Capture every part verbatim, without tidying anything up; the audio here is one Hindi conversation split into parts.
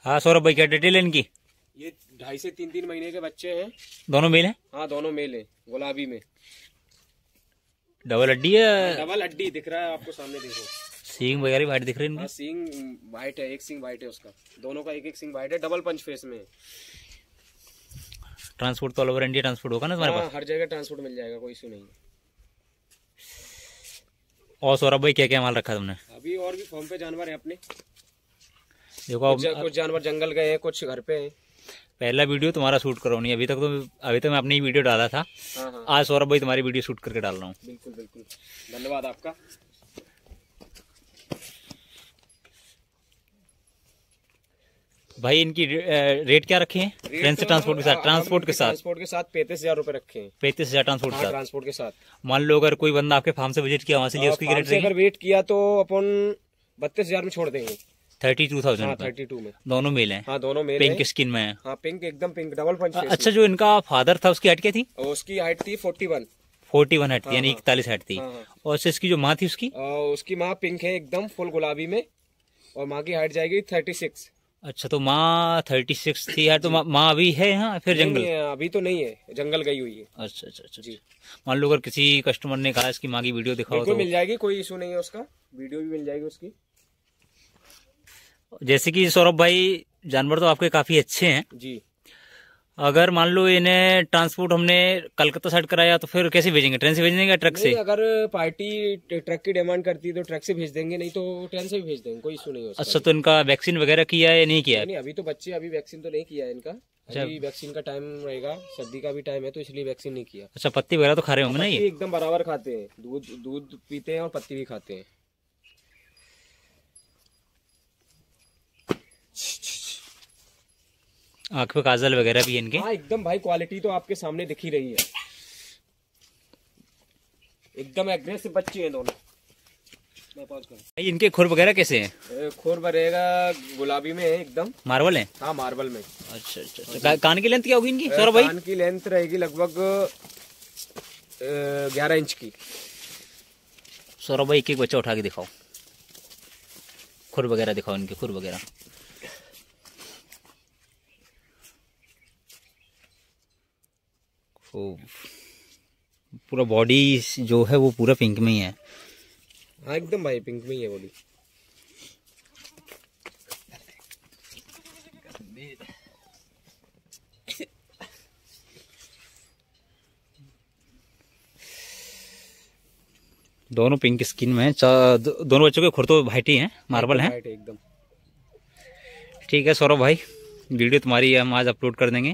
हाँ सौरभ भाई, क्या डिटेल है इनकी? ये ढाई से तीन तीन महीने के बच्चे हैं। दोनों मेल हैं? हाँ दोनों मेल है, गुलाबी में। डबल हड्डी है? डबल हड्डी दिख रहा है आपको सामने, देखो। सींग वगैरह वाइट दिख रही है? हाँ सींग वाइट है, एक सींग वाइट है उसका। दोनों का एक एक सींग वाइट है, डबल पंच फेस में। ट्रांसपोर्ट तो ऑल ओवर इंडिया ट्रांसपोर्ट होगा ना तुम्हारे हाँ, पास? हर जगह ट्रांसपोर्ट मिल जाएगा, कोई इशू नहीं है। और सौरभ भाई क्या क्या माल रखा तुमने? अभी और भी फार्म पे जानवर है अपने। देखो कुछ, कुछ जानवर जंगल गए हैं, कुछ घर पे हैं। पहला वीडियो तुम्हारा शूट करो नहीं, अभी तक तो अभी तक मैं अपनी वीडियो डाला था। हाँ हाँ। आज सौरभ भाई तुम्हारी वीडियो शूट करके डाल रहा हूँ। बिल्कुल बिल्कुल, धन्यवाद आपका। भाई इनकी रेट क्या रखे हैं? ट्रेन से ट्रांसपोर्ट के साथ? ट्रांसपोर्ट के साथ ट्रांसपोर्ट के साथ पैंतीस हजार रूपए रखे हैं। पैंतीस हजार ट्रांसपोर्ट के साथ? ट्रांसपोर्ट के साथ। मान लो अगर कोई बंदा आपके फार्म से विजिट किया, वहां से लिया, उसकी फार्म रेट से अगर वेट किया तो अपन बत्तीस हजार में छोड़ देंगे। Thirty two thousand thirty two में। दोनों मेल हैं? हाँ दोनों मेल पिंक स्किन में है? हाँ पिंक, एकदम पिंक, डबल पंच फेस। अच्छा, जो इनका फादर था उसकी हाइट क्या थी? उसकी हाइट थी forty one. Forty one height थी, यानी इकतालीस हाइट थी। और इसकी जो माँ थी उसकी? उसकी माँ पिंक है, एकदम फुल गुलाबी में, और माँ की हाइट जाएगी थर्टी सिक्स। अच्छा, तो माँ थर्टी सिक्स थी यार, तो माँ अभी है यहाँ फिर जंगल? अभी तो नहीं है, जंगल गई हुई है। अच्छा अच्छा अच्छा जी। मान लो अगर किसी कस्टमर ने कहा इसकी माँ की वीडियो दिखाओ तो मिल जाएगी, कोई इशू नहीं है, उसका वीडियो भी मिल जाएगी उसकी। जैसे कि सौरभ भाई, जानवर तो आपके काफी अच्छे हैं जी। अगर मान लो इन्हें ट्रांसपोर्ट हमने कलकत्ता साइड कराया तो फिर कैसे भेजेंगे? ट्रेन से भेजेंगे या ट्रक से? अगर पार्टी ट्रक की डिमांड करती है तो ट्रक से भेज देंगे, नहीं तो ट्रेन से भी भेज देंगे, कोई इशू नहीं है उसका। अच्छा, तो इनका वैक्सीन वगैरह किया है या नहीं किया है? नहीं, अभी तो बच्चे, अभी वैक्सीन तो नहीं किया है इनका। अभी वैक्सीन का टाइम रहेगा, सर्दी का भी टाइम है, तो इसलिए वैक्सीन नहीं किया। अच्छा, पत्ती वगैरह तो खा रहे होंगे ना ये? एकदम बराबर खाते हैं, दूध दूध पीते हैं और पत्ती भी खाते हैं। आंख पे काजल वगैरह भी है इनके? हाँ एकदम भाई, क्वालिटी तो आपके सामने दिख ही रही है, एकदम एग्रेसिव बच्चे हैं दोनों। मैं पॉज करूं। इनके खुर वगैरह कैसे हैं? खुर भरेगा गुलाबी में है, एकदम मार्बल है? हाँ मार्बल में। अच्छा अच्छा अच्छा। कान की लेंथ क्या होगी इनकी सौरभ भाई? कान की लेंथ रहेगी लगभग ग्यारह इंच की। सौरभ भाई एक एक बच्चा उठा के दिखाओ, खुर वगैरह दिखाओ इनके, खुर वगैरह। पूरा बॉडी जो है वो पूरा पिंक में ही है। हाँ एकदम भाई पिंक में ही है बॉडी। दोनों पिंक स्किन में है। दोनों बच्चों के खुर तो वाइट ही हैं, मार्बल हैं एकदम। ठीक है सौरभ भाई, वीडियो तुम्हारी हम आज अपलोड कर देंगे।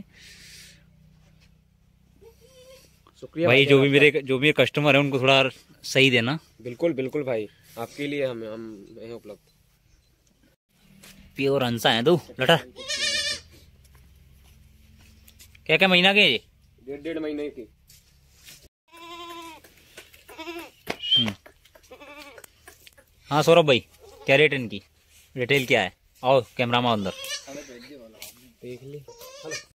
शुक्रिया भाई, जो भी मेरे जो भी कस्टमर है उनको थोड़ा सही देना। बिल्कुल बिल्कुल भाई, आपके लिए हम हम हैं उपलब्ध। प्योर हंसा है तू लटा। क्या क्या महीना के? डेढ़ डेढ़ महीने की। हाँ सौरभ भाई, क्या रेट इनकी? डिटेल क्या है? आओ कैमरा में अंदर देख ली।